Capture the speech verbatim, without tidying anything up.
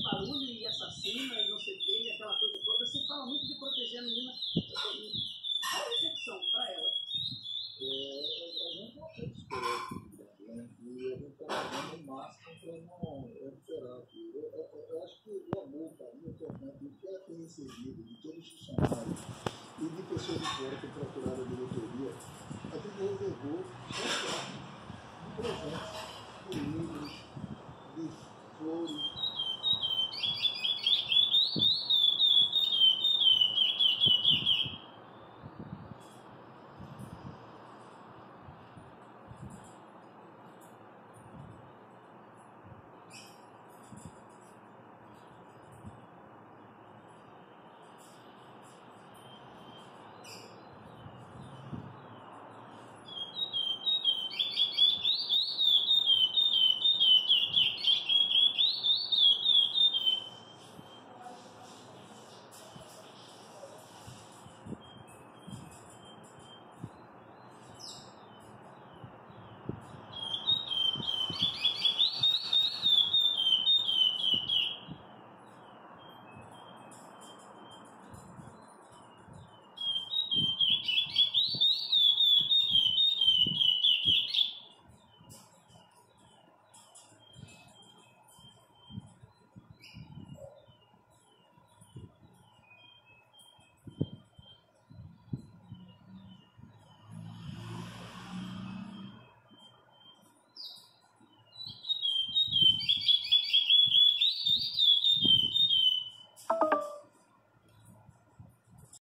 barulho e assassina e não sei o que, e aquela coisa toda. Você fala muito de proteger a menina. Qual a recepção para ela? É, a gente não tem que esperar, né? E a gente está fazendo o máximo para não recuperar. Eu, eu, eu acho que o amor, para mim, é importante de quem tem recebido, de todos os funcionários e de pessoas de fora que procuraram a diretoria, a gente reservou só parte do presente.